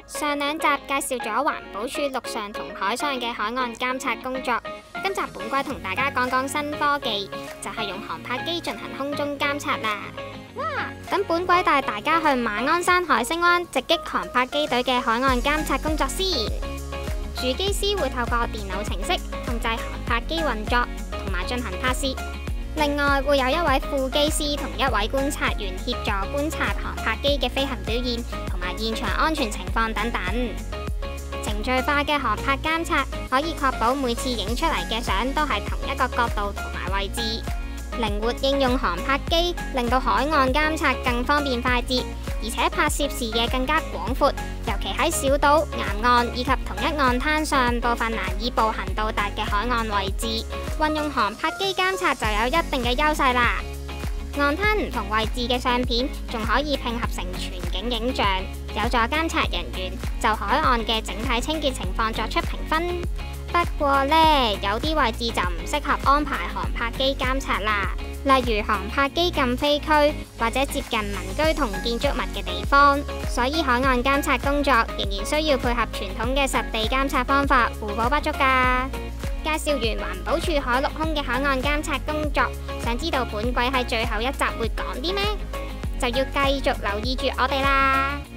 上兩集介紹咗環保署陸上同海上嘅海岸監察工作，今集本季同大家講講新科技，就係用航拍機進行空中監察啦。哇！等本季帶大家去馬鞍山海星灣直擊航拍機隊嘅海岸監察工作先。主機師會透過電腦程式控制航拍機運作同埋進行拍攝，另外會有一位副機師同一位觀察員協助觀察航拍機嘅飛行表現同埋現場安全情況等等。程序化嘅航拍監察可以確保每次影出嚟嘅相都係同一個角度同埋位置，靈活應用航拍機，令到海岸監察更方便快捷，而且拍攝視野更加廣闊，尤其喺小島、岩岸以及同一岸灘上部分難以步行到達嘅海岸位置，運用航拍機監察就有一定嘅優勢啦。岸灘唔同位置嘅相片仲可以拼合成全景影像，有助監察人員就海岸嘅整體清潔情況作出評分。不過呢，有啲位置就唔適合安排航拍機監察啦，例如航拍機禁飛區或者接近民居同建築物嘅地方，所以海岸監察工作仍然需要配合傳統嘅實地監察方法，互補不足㗎。介紹完環保署海陸空嘅海岸監察工作，想知道本季喺最後一集會講啲咩？就要繼續留意住我哋啦。